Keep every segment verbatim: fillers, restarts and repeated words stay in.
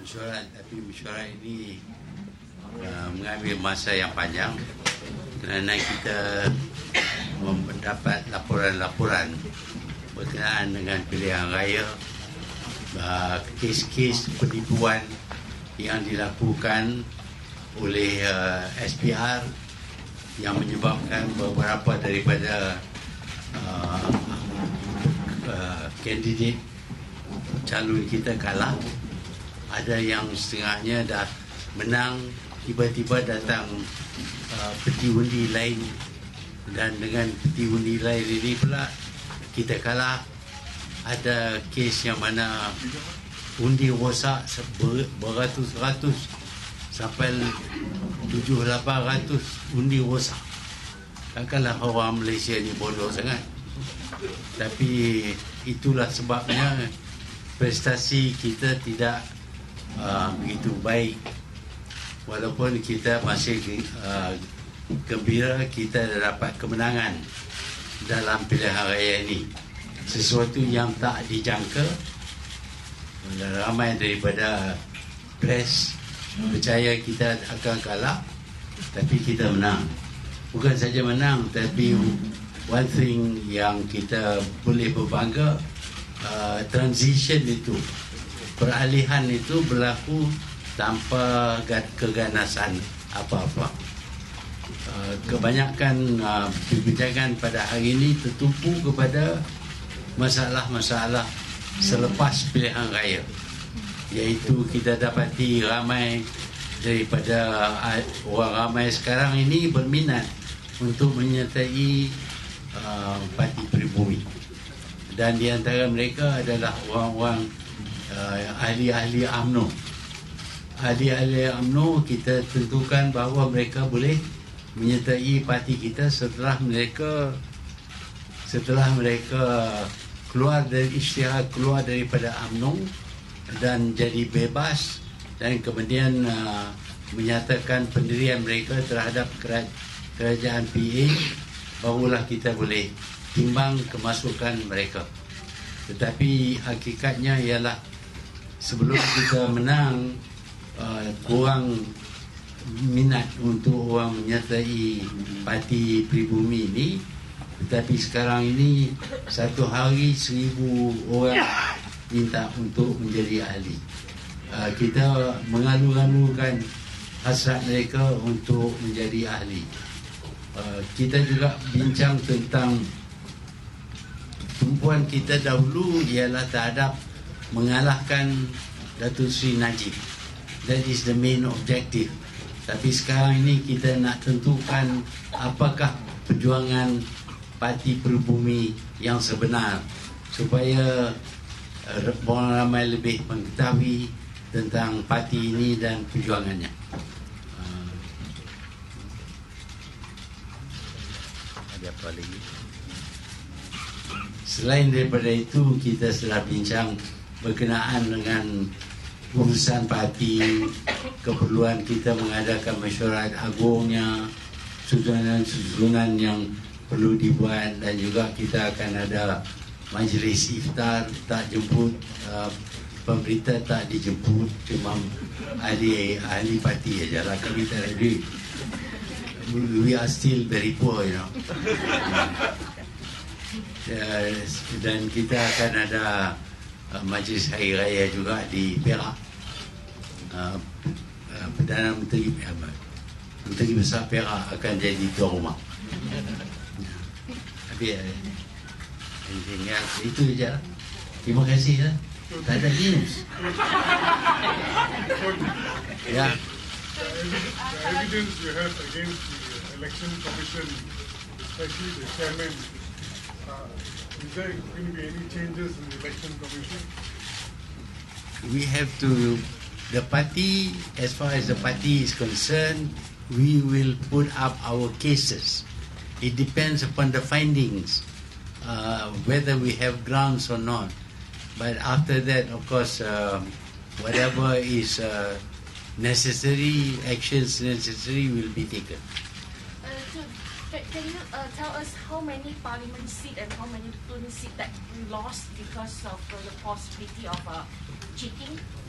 mesyuarat, tapi mesyuarat ini uh, mengambil masa yang panjang kerana kita mendapat laporan-laporan berkenaan dengan pilihan raya, uh, kes-kes penipuan yang dilakukan oleh uh, S P R yang menyebabkan beberapa daripada uh, uh, kandidat calon kita kalah. Ada yang setengahnya dah menang, tiba-tiba datang uh, peti undi lain, dan dengan peti undi lain ini pula kita kalah. Ada kes yang mana undi rosak ber, beratus-ratus sampai tujuh lapan ratus undi rosak. Takkanlah orang Malaysia ni bodoh sangat. Tapi itulah sebabnya prestasi kita tidak uh, begitu baik. Walaupun kita masih uh, gembira kita dapat kemenangan dalam pilihan raya ini. Sesuatu yang tak dijangka. Ramai daripada press percaya kita akan kalah, tapi kita menang. Bukan saja menang, tapi one thing yang kita boleh berbangga, uh, transition itu, peralihan itu berlaku tanpa keganasan apa-apa. Uh, kebanyakan uh, perbincangan pada hari ini tertumpu kepada masalah-masalah selepas pilihan raya, iaitu kita dapati ramai daripada orang ramai sekarang ini berminat untuk menyertai uh, parti Peribumi, dan di antara mereka adalah orang-orang uh, ahli-ahli U M N O. Ahli-ahli U M N O kita tentukan bahawa mereka boleh menyertai parti kita setelah mereka setelah mereka keluar dari isytihar, keluar daripada U M N O dan jadi bebas, dan kemudian uh, menyatakan pendirian mereka terhadap kerajaan P A, barulah kita boleh timbang kemasukan mereka. Tetapi hakikatnya ialah sebelum kita menang, uh, kurang minat untuk orang menyertai parti Peribumi ini. Tetapi sekarang ini satu hari seribu orang minta untuk menjadi ahli. Uh, kita mengalu-alukan hasrat mereka untuk menjadi ahli. Uh, kita juga bincang tentang tumpuan kita dahulu ialah terhadap mengalahkan Datuk Seri Najib. That is the main objective. Tapi sekarang ini kita nak tentukan apakah perjuangan parti Peribumi yang sebenar, supaya uh, orang ramai lebih mengetahui tentang parti ini dan perjuangannya. Uh, ada apa lagi? Selain daripada itu, kita telah bincang berkenaan dengan urusan parti, keperluan kita mengadakan mesyuarat agungnya, susunan-susunan yang perlu dibuat, dan juga kita akan ada majlis iftar. Tak jemput uh, pemberita, tak dijemput, cuma ahli ahli parti saja lah. Kami tak ada. We are still very poor, you know. uh, dan kita akan ada uh, majlis hari raya juga di Perak. uh, uh, Perdana Menteri uh, Menteri Besar Perak akan jadi tuan rumah. Anything else? Itu saja. Terima kasih lah. Tak ada news. Ya. The evidence you have against the election commission, especially the chairman, uh, is there going to be any changes in the election commission? We have to, the party, as far as the party is concerned, we will put up our cases. It depends upon the findings, uh, whether we have grounds or not. But after that, of course, uh, whatever is uh, necessary, actions necessary will be taken. Uh, so, can you uh, tell us how many parliament seats and how many parliament seats that we lost because of uh, the possibility of uh, cheating?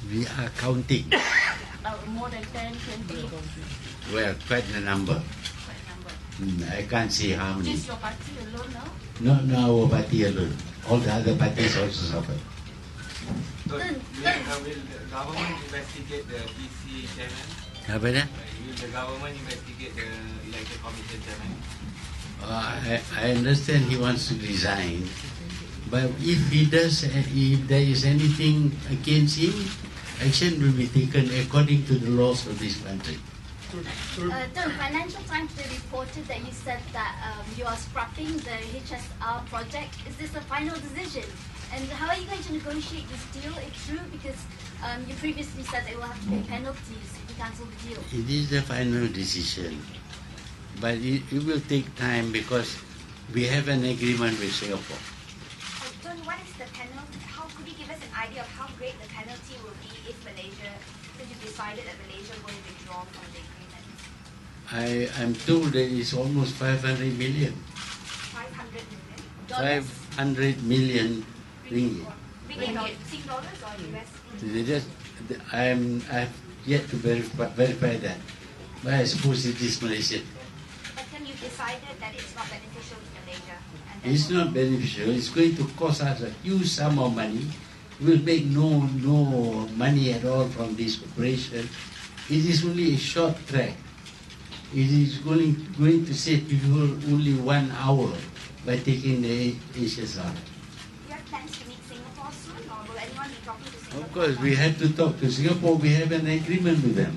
We are counting. Uh, more than ten, twenty, Well, quite a number. quite a number. Hmm, I can't say how many. Just your party alone now? Not not our party alone. All the other parties also suffer. So, Then- will, then- uh, will the government investigate the P C chairman? Apa dah? Will the government investigate the election commission chairman? Uh, I, I understand he wants to resign, but if he does, if there is anything against him, action will be taken according to the laws of this country. So, so Uh, the Financial Times they reported that you said that um, you are scrapping the H S R project. Is this a final decision? And how are you going to negotiate this deal if true? Because um, you previously said they will have to pay penalties if you cancel the deal. It is the final decision, but it, it will take time because we have an agreement with Singapore. Uh, Tony, what is the penalty? How could you give us an idea of how great the penalty will be if Malaysia, if you decided that Malaysia will withdraw from the agreement? I am told that it's almost five hundred million. five hundred million? five hundred million ringgit. Ringgit, Sing dollars or U S? They just, I am, I have yet to verify, verify that, but I suppose it is Malaysian. But then you decided that it's not beneficial to Malaysia. And It's therefore- not beneficial. It's going to cost us a huge sum of money. We'll make no no money at all from this operation. It is only a short track. It is going going to save people only one hour by taking the H S R. Do you have plans to meet Singapore soon, or will anyone be talking to Singapore? Of course, we have to talk to Singapore. We have an agreement with them.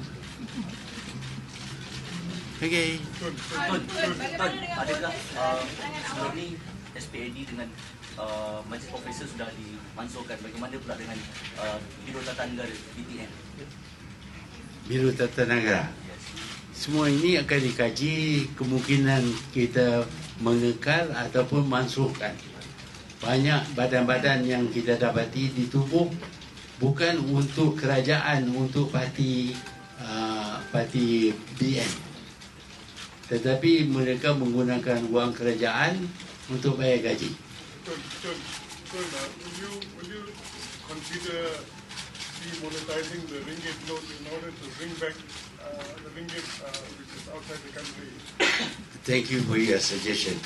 Okay. Tun, Tun, Tun, Tun, Tun. adakah uh, sebelum ni S P A D dengan uh, Majlis Profesor sudah dimansuhkan, bagaimana pula dengan uh, Biro Tata Negara B T N? Biro Tata Negara. Semua ini akan dikaji, kemungkinan kita mengekal ataupun mansuhkan. Banyak badan-badan yang kita dapati ditubuh bukan untuk kerajaan, untuk parti uh, parti B N. Tetapi mereka menggunakan wang kerajaan untuk bayar gaji. Tun, Tun, Tun, uh, will you will you consider demonetizing the ringgit note in order to bring back uh, the ringgit uh, which is outside the country? Thank you for your suggestion.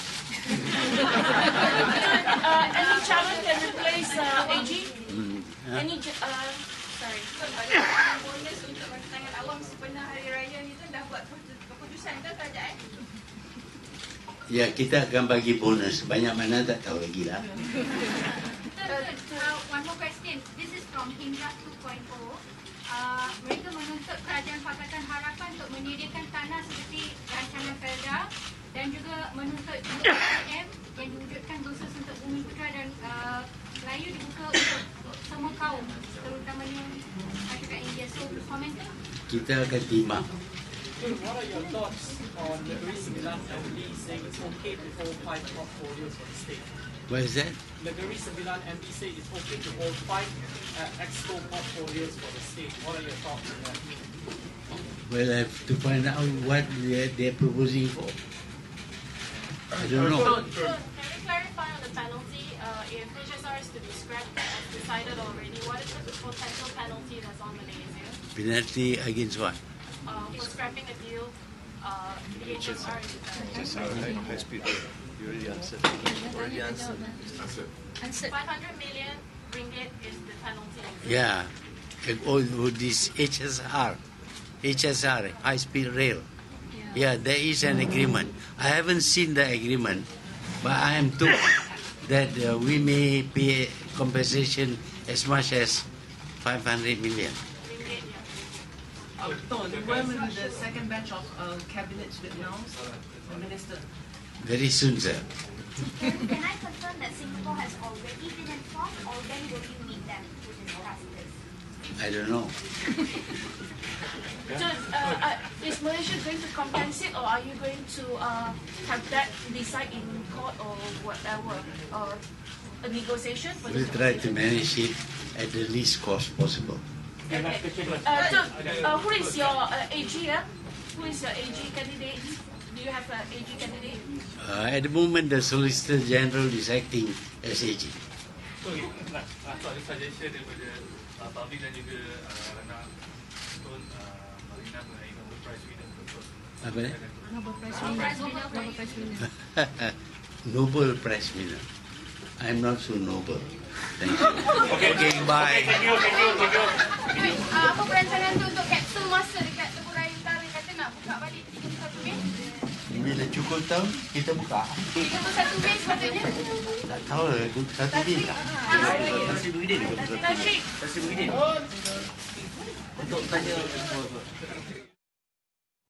Uh, any challenge can replace uh, A G? Hmm. Any, j- uh, sorry. Bonus untuk rancangan awam sepenuh hari raya ni tu dah buat keputusan ke kerajaan? Ya, kita akan bagi bonus. Banyak mana tak tahu lagi lah. Uh, one more question. This is from Hindra two point oh. Uh, mereka menuntut Kerajaan Pakatan Harapan untuk menyediakan tanah seperti rancangan Felda dan juga menuntut P M yang diwujudkan khusus untuk Bumi Putra dan uh, Melayu dibuka untuk, untuk semua kaum, terutamanya masyarakat India. So, komentar? Kita akan timbang. What are your thoughts on Negeri Sembilan M P saying it's okay to hold five portfolios for the state? What is that? Negeri Sembilan M P say it's okay to hold five uh, exco portfolios for the state. What are your thoughts on that? Well, I have to find out what they're, they're proposing for. I don't know. Tun, So, Tun. can you clarify on the penalty? Uh, if H S R is to be scrapped as decided already, what is the potential penalty that's on Malaysia Penalty against what? uh, for scrapping a deal? Uh, the H S R is Just how high speed. You already answered. Already answered. five hundred million ringgit is the penalty. Yeah. Oh, oh, this H S R. H S R, high speed rail. Yeah, there is an agreement. I haven't seen the agreement, but I am told that uh, we may pay compensation as much as five hundred million. Ringgit, yeah. Uh, Ton, when will the second batch of uh, cabinets be announced? The minister. Very soon, sir. Can, can I confirm that Singapore has already been informed, or when will you meet them to discuss this? I don't know. So, uh, uh, is Malaysia going to compensate, or are you going to uh, have that decide in court or whatever, or a negotiation for We'll this try to compensation? manage it at the least cost possible. Okay. Uh, so, uh, who is your uh, A G? Yeah? Who is your A G candidate? Do you have an A G candidate? Uh, at the moment, the Solicitor General is acting as A G. So, nak nak ada suggestion daripada uh, Pavli dan juga uh, Rana Tun, uh, Marina mengenai Nobel Prize winner betul. Apa ni? Nobel Prize winner. Nobel Prize winner. Nobel Prize winner. I'm not so noble. Thank you. Okay, okay, bye. Thank you, thank you, thank you. Uh, apa perancangan tu untuk kapsul masa dekat Teluk Raya Utara kata nak buka balik tiga puluh satu Mei? Bila cukup tahun, kita buka. tiga puluh satu Mei sepatutnya. Tak tahu lah, satu bit tak? Tasri Muhyiddin. Tasri. Tasri Muhyiddin. Untuk tanya